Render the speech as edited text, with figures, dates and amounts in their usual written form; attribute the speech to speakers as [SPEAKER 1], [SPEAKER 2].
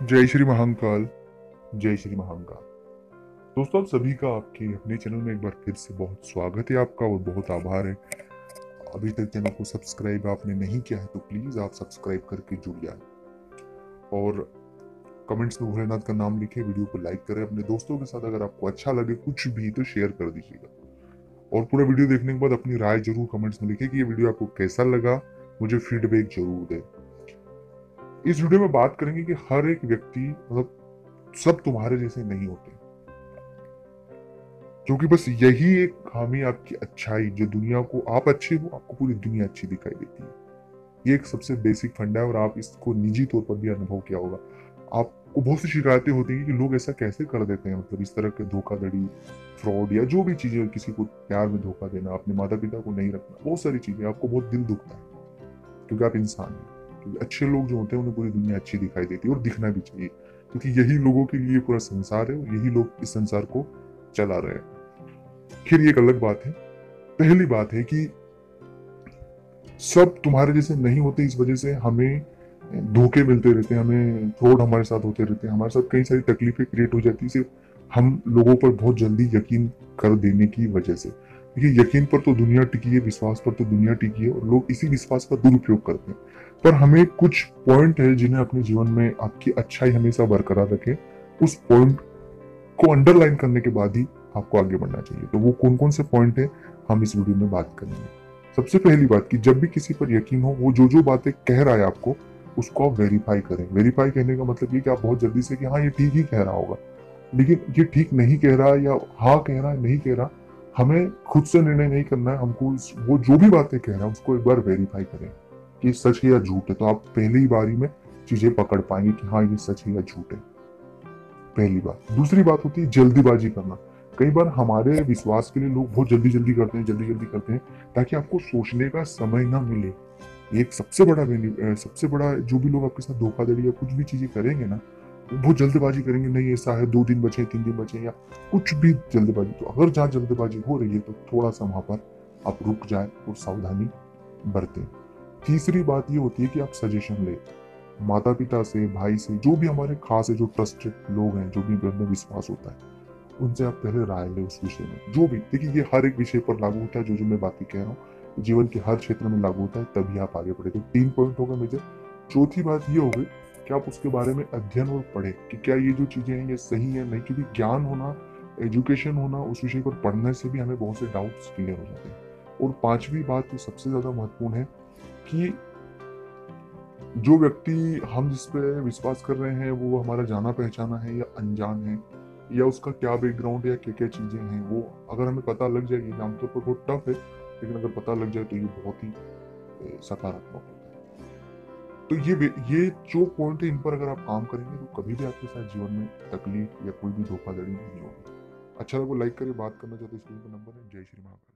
[SPEAKER 1] जय श्री महाकाल। जय श्री महाकाल। दोस्तों, आप सभी का आपके अपने चैनल में एक बार फिर से बहुत स्वागत है आपका और बहुत आभार है। अभी तक चैनल को सब्सक्राइब आपने नहीं किया है तो प्लीज आप सब्सक्राइब करके जुड़ जाए और कमेंट्स में भोलेनाथ का नाम लिखे, वीडियो को लाइक करें, अपने दोस्तों के साथ अगर आपको अच्छा लगे कुछ भी तो शेयर कर दीजिएगा और पूरा वीडियो देखने के बाद अपनी राय जरूर कमेंट्स में लिखे कि ये वीडियो आपको कैसा लगा। मुझे फीडबैक जरूर दे। इस वीडियो में बात करेंगे कि हर एक व्यक्ति मतलब सब तुम्हारे जैसे नहीं होते, क्योंकि बस यही एक खामी आपकी अच्छाई, जो दुनिया को आप अच्छे हो आपको पूरी दुनिया अच्छी दिखाई देती है। ये एक सबसे बेसिक फंडा है और आप इसको निजी तौर पर भी अनुभव किया होगा। आपको बहुत सी शिकायतें होती हैं कि लोग ऐसा कैसे कर देते हैं, मतलब इस तरह के धोखाधड़ी, फ्रॉड या जो भी चीजें, किसी को प्यार में धोखा देना, अपने माता पिता को नहीं रखना, बहुत सारी चीजें, आपको बहुत दिल दुखता है क्योंकि आप इंसान हैं। क्योंकि अच्छे लोग जो होते हैं उन्हें पूरी दुनिया अच्छी दिखाई देती है और दिखना भी चाहिए, क्योंकि यही लोगों के लिए पूरा संसार है और यही लोग इस संसार को चला रहे हैं। फिर ये एक अलग बात है। पहली बात है कि सब तुम्हारे जैसे नहीं होते, इस वजह से हमें धोखे मिलते रहते हैं, हमें फ्रॉड हमारे साथ होते रहते हैं, हमारे साथ कई सारी तकलीफें क्रिएट हो जाती है सिर्फ हम लोगों पर बहुत जल्दी यकीन कर देने की वजह से। देखिए, यकीन पर तो दुनिया टिकी है, विश्वास पर तो दुनिया टिकी है और लोग इसी विश्वास का दुरुपयोग करते हैं। पर हमें कुछ पॉइंट है जिन्हें अपने जीवन में आपकी अच्छाई हमेशा बरकरार रखे, उस पॉइंट को अंडरलाइन करने के बाद ही आपको आगे बढ़ना चाहिए। तो वो कौन कौन से पॉइंट है हम इस वीडियो में बात करेंगे। सबसे पहली बात कि जब भी किसी पर यकीन हो, वो जो जो बातें कह रहा है आपको उसको आप वेरीफाई करें। वेरीफाई कहने का मतलब ये कि आप बहुत जल्दी से कि हाँ ये ठीक ही कह रहा होगा, लेकिन ये ठीक नहीं कह रहा या हाँ कह रहा है नहीं कह रहा, हमें खुद से निर्णय नहीं करना है। हमको वो जो भी बातें कह रहा है उसको एक बार वेरीफाई करें कि सच है या झूठ है, तो आप पहली ही बारी में चीजें पकड़ पाएंगे कि हाँ ये सच है या झूठ है। पहली बात। दूसरी बात होती है जल्दीबाजी करना। कई बार हमारे विश्वास के लिए लोग बहुत जल्दी जल्दी करते हैं, जल्दी जल्दी करते हैं ताकि आपको सोचने का समय ना मिले। ये एक सबसे बड़ा जो भी लोग आपके साथ धोखाधड़ी या कुछ भी चीजें करेंगे ना, वो बहुत जल्दबाजी करेंगे। नहीं ऐसा है, 2 दिन बचे, 3 दिन बचे, या कुछ भी जल्दबाजी। तो अगर जहाँ जल्दबाजी हो रही है तो थोड़ा सा वहां पर आप रुक जाए और सावधानी बरतें। तीसरी बात ये होती है कि आप सजेशन ले, माता पिता से, भाई से, जो भी हमारे खास है, जो ट्रस्टेड लोग हैं, जो भी हमें विश्वास होता है, उनसे आप पहले राय लें उस विषय में। जो भी, देखिए ये हर एक विषय पर लागू होता है, जो जो मैं बातें कह रहा हूँ जीवन के हर क्षेत्र में लागू होता है, तभी आप आगे बढ़े। तो 3 पॉइंट हो गए मेजर। चौथी बात ये हो गई कि आप उसके बारे में अध्ययन और पढ़े कि क्या ये जो चीजें हैं ये सही है नहीं, क्योंकि ज्ञान होना, एजुकेशन होना, उस विषय पर पढ़ने से भी हमें बहुत से डाउट्स क्लियर हो जाते हैं। और पांचवी बात जो सबसे ज्यादा महत्वपूर्ण है कि जो व्यक्ति हम जिस पे विश्वास कर रहे हैं वो हमारा जाना पहचाना है या अनजान है, या उसका क्या बैकग्राउंड या क्या क्या चीजें हैं, वो अगर हमें पता लग जाएगी, आमतौर पर बहुत टफ है, लेकिन अगर पता लग जाए तो ये बहुत ही सकारात्मक होता है। तो ये जो पॉइंट है, इन पर अगर आप काम करेंगे तो कभी भी आपके साथ जीवन में तकलीफ या कोई भी धोखाधड़ी नहीं होगी। अच्छा लगा लाइक करिए, बात करना चाहते हैं स्क्रीन पर नंबर है। जय श्री महाकाल।